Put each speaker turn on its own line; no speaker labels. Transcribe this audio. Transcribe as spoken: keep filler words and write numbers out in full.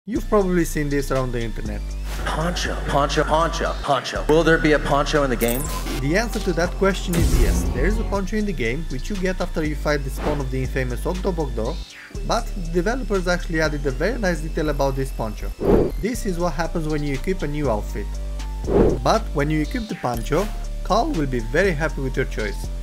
You've probably seen this around the internet.
Poncho, Poncho, Poncho, Poncho. Will there be a Poncho in the game?
The answer to that question is yes, there is a Poncho in the game, which you get after you fight the spawn of the infamous Ogdo Bogdo, but the developers actually added a very nice detail about this Poncho. This is what happens when you equip a new outfit. But when you equip the Poncho, Carl will be very happy with your choice.